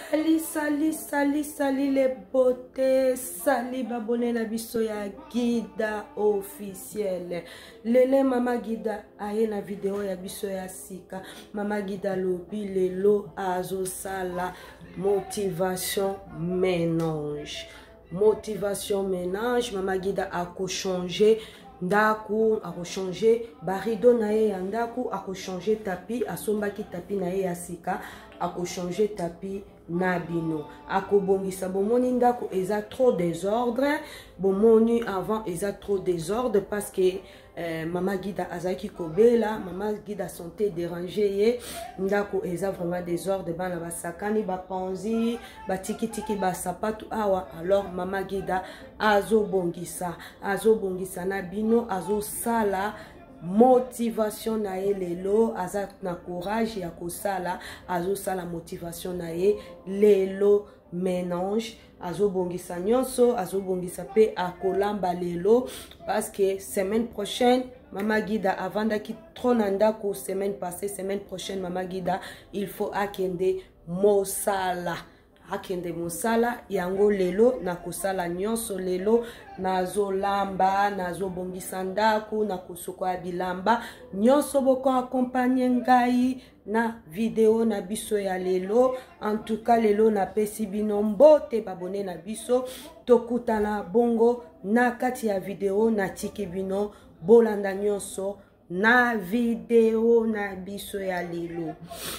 Sali les beautés, sali babone na biso ya Guida officiel. Lele mama Guida aye na video ya biso ya sika. Mama Guida lobi lelo azo sala motivation ménage. Motivation ménage, mama Guida ako changer ndaku, ako changer barido na ye ya ndaku, ako changer tapis, asombaki tapis na ye ya sika, ako changer tapis nabino, ako bongisa bomoni ndaku eza trop désordre, bomoni avant eza trop désordre parce que mama Guida azaki kobela, mama Guida santé dérangé ye, ndaku eza vraiment désordre, bana basakani bapanzi, batiki basapatu awa, alors mama Guida azo bongisa nabino, azo sala motivation na ye lelo, aza na courage ya kosala, azo sala motivation na ye lelo ménage, azo bongisa nyonso, azo bongisa pe akolamba lelo parce que semaine prochaine mama Guida avanda ki trona ndako, semaine passée, semaine prochaine mama Guida il faut akende mosala, akende mosala yango lelo na kosala nyonso lelo, nazo lamba, nazo bongisa ndako, na kosoko ya bilamba nyonso, boko accompagner ngai na video na biso ya lelo. En tout cas lelo na pesi bino mbote babone na biso, tokutana bongo na kati ya video na tiki bino bolanda nyonso na video na biso ya lelo.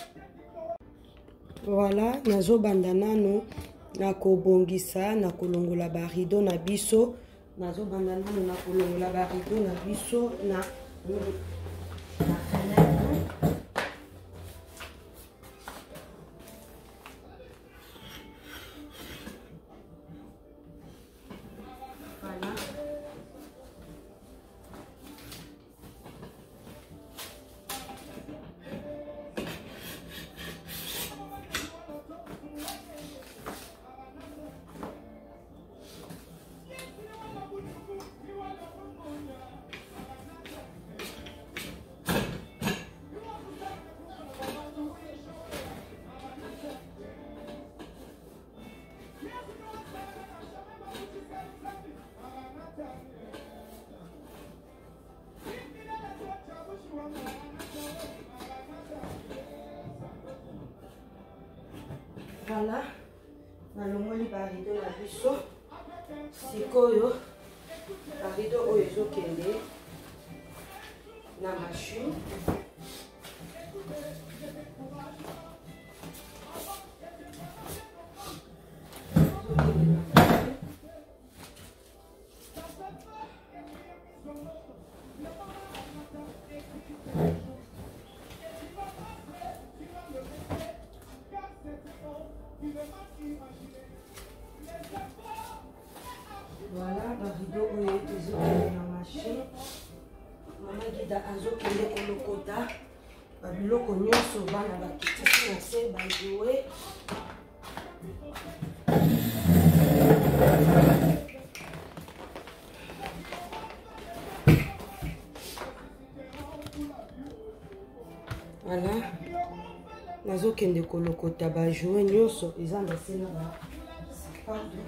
Voilà, nazo banda nano na kobongisa na kolongola barido na biso, nazo banda nano na kolongola barido na biso na voilà, nalongoli barido na biso sikoyo, barido oyo ezokende na machine. Voilà, barido oyo ezokende na machine. Mama Guida azokende kolokota babiloko nyonso, bana bakitisi na se bajoue. Voilà, nazokende kolokota bajoue nyonso eza na se na basapatu.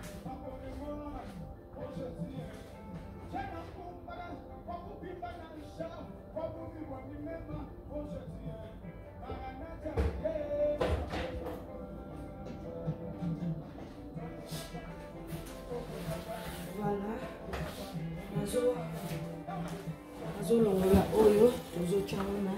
Voilà. Nazo longola oyo tozo chana.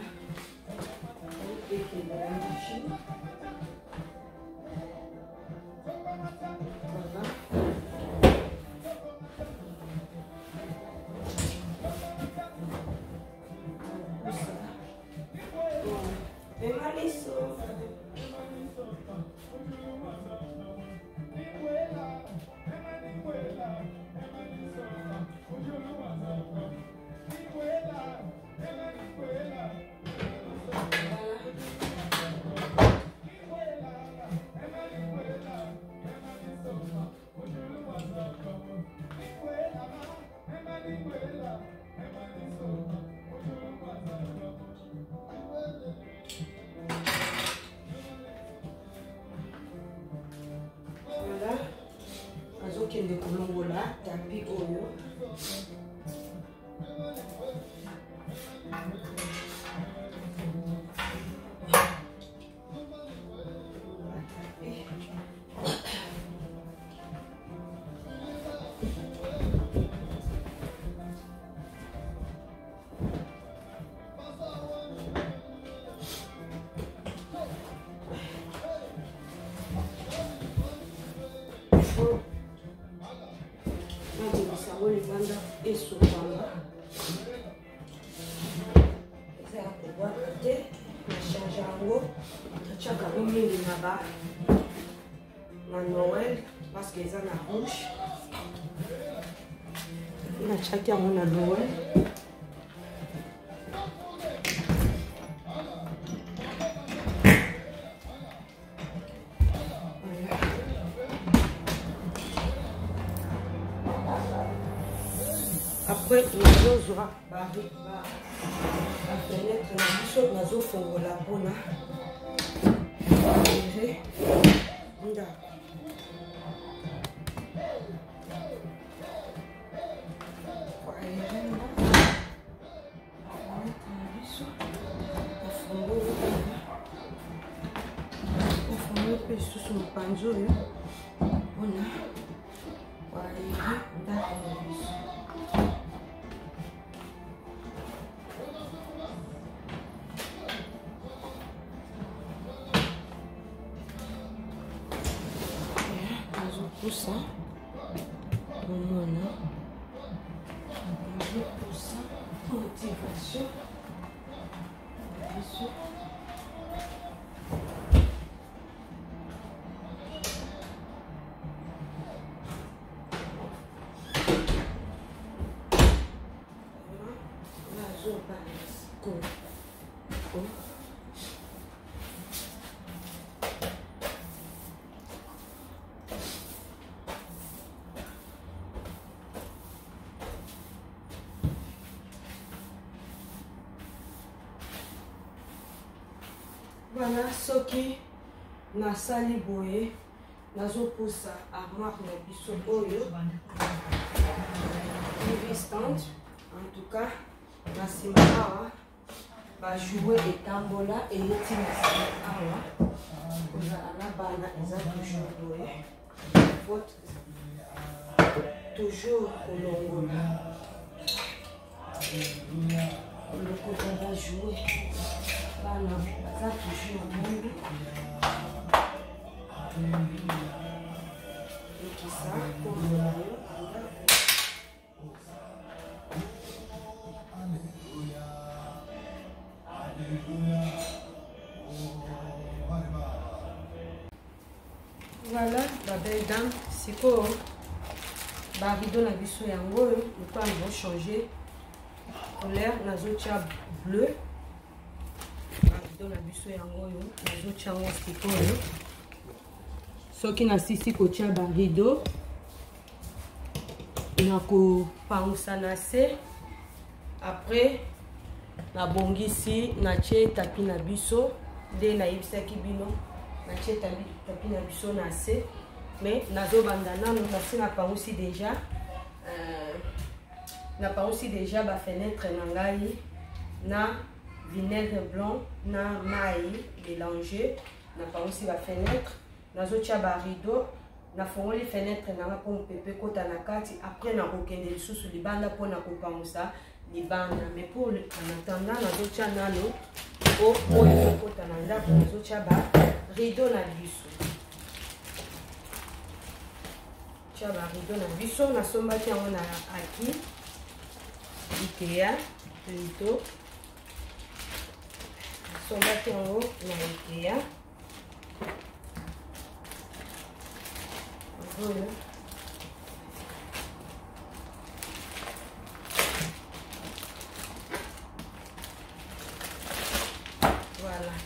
Azokende kolongola tapi oyo libanda esopanga eza ya kobwaka te na change yango tatiaka ngo mingi na Noël parce que eza na rouge natiaki yango na Noël après nous aura la fenêtre na biso nazofongola mpona ere ndako afongola mpe lisusu mopanzi oyo mpona waere ndako na biso. Poussa, voilà. Je pousse, motivation. Voilà, soki nasali boye nazopusa armoire na biso oyo TV stand. En tout cas na nsima awa bajouer etambola eleti na nsima awa kozala na bana eza toujours boye vote toujours kolongola lokoza bajouer bana baza toujours mundu ekisa kongola yo voilà la belle dame sikoyo barido na biso yango oyo lokola nazo changer couleur nazotia bleu barido na biso yango oyo nazotia yango sikoyo soki nasisi kotia barido nakopangusa na se après nabongisi natie tapi na biso nde nayebisaki bino natie tapi na biso na se mais nazo bandana nous kasi na pa aussi déjà na pa aussi déjà ba fenêtre na ngai na vinaigre blanc na maï mélangé na pa aussi ba fenêtre nazo tia ba rideau na fongoli fenêtre na nga pour pepe kota na kati après na kokende lisusu libanda pour na kopangusa libanda mais pour en attendant nazo tia nano o kota na ndako nazo tia ba rideau na biso tia ba rideau na biso na sombaki yango na aki Ikea plutôt sombaki yango na Ikea voilà. Voilà.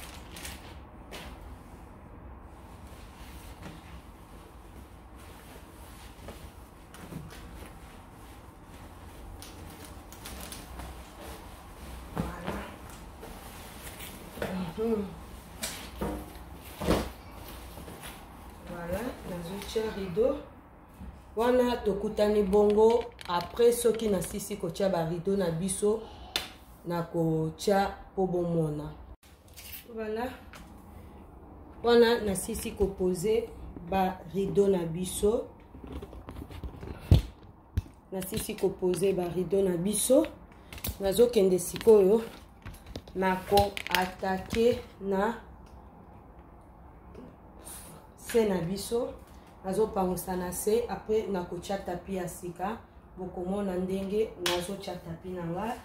Voilà, nazotia rideau. Wana tokutani bongo après soki na sisi kotia ba rideau na biso na kotia po bomona. Voilà. Wana na sisi ko poser ba rideau na biso. Na sisi ko poser ba rideau na biso. Nazo kende sikoyo na ko attaquer na se na biso nazo pangusa na se après na ko tia tapis ya sika bokomona ndenge nazo tia tapis na nga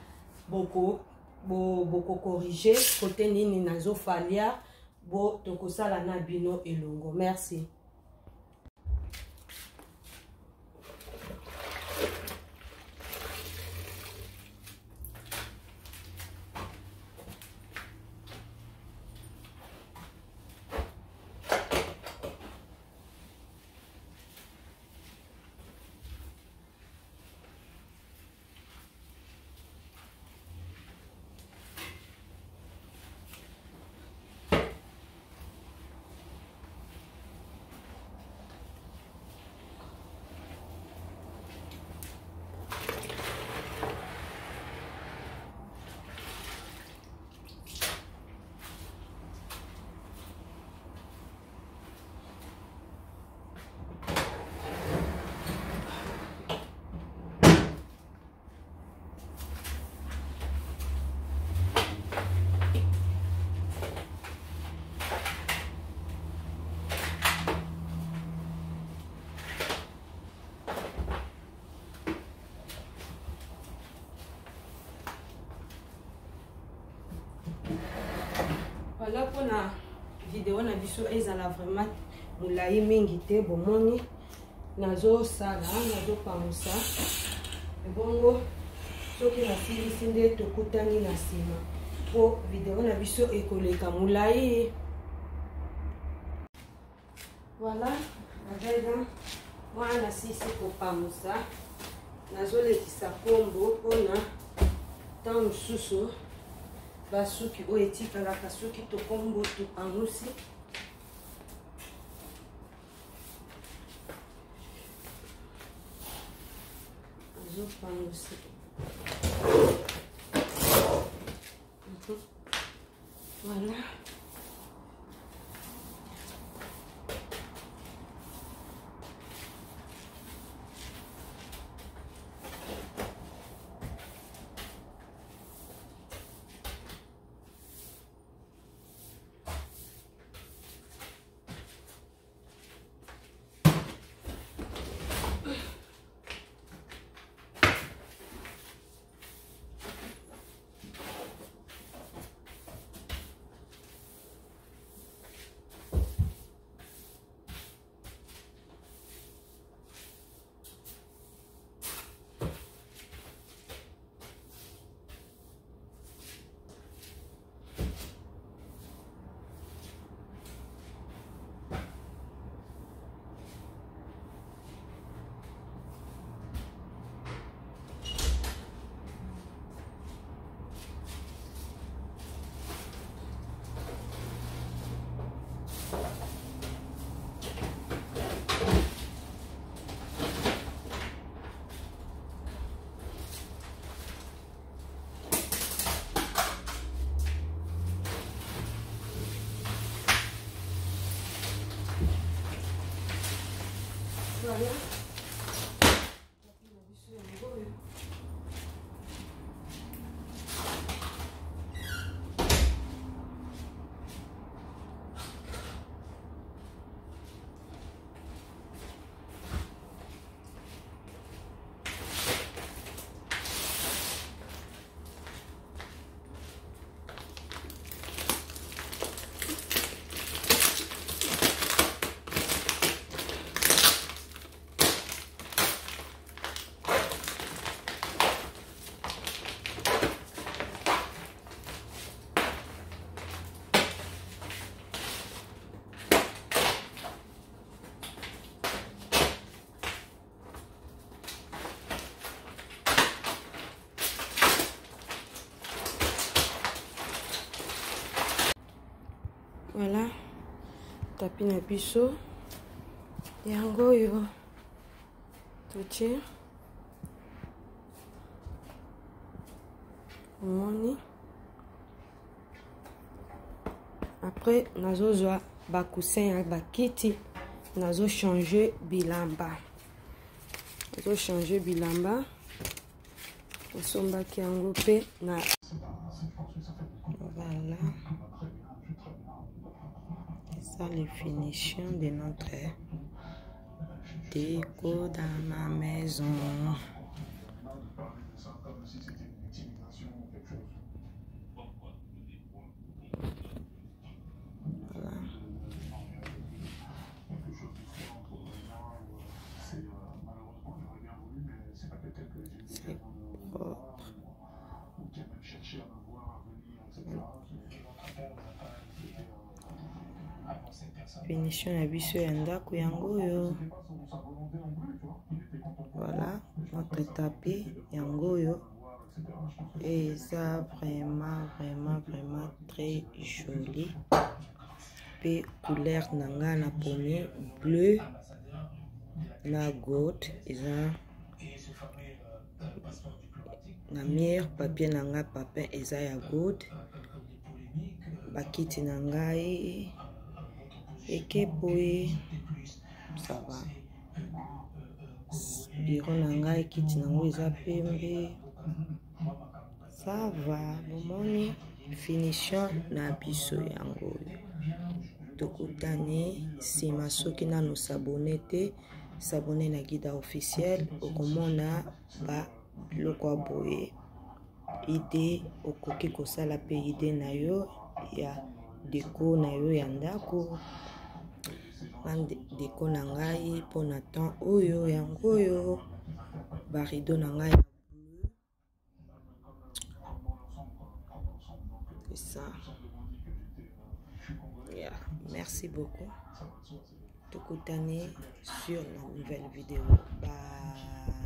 boko corriger côté nini nazo falia bo tokosala na bino elongo. Merci. Voilà pour la vidéo na biso ezala vraiment mulai mingi te bomoni nazo sala nazo pamusa bongo soki na silisi nde tokutani na sima po vidéo na biso ekoleka mulai. Voilà avec mwana sisi kopamusa nazo lekisa kombo pona tant mosusu basuki oyo etikalaka soki tokombo topangusi azopangusi. Voilà. Voilà. Voilà, tapis na biso yango yo totie omoni. Après nazozwa ba coussin ya bakiti, nazo changer bilamba, osombaki yango pe na voilà. Ça les finitions de notre déco dans ma maison. Voilà. C'est propre. Finition ya biso ya ndako yango yo. Voilà notre tapis yango yo, et ça vraiment très joli. Pe couleur nanga na poni bleu na gold, eza na mire papier nanga papin eza ya gold. Bakiti nangai ekepoe ça va. Bureau nangai kiti nango eza pembe, ça va. Bomoni finition na biso yango. Tokutani sima soki nano s'abonner te, s'abonner na Guida officiel, okomona ba biloko boye ide okoki kosala pe ide na yo ya déco na yo ya ndako. Déco na ngai pona temps oyo yango yo, ba rideau na ngai bleu, c'est ça. Yeah. Merci beaucoup. Tokutani sur la nouvelle vidéo. Bye.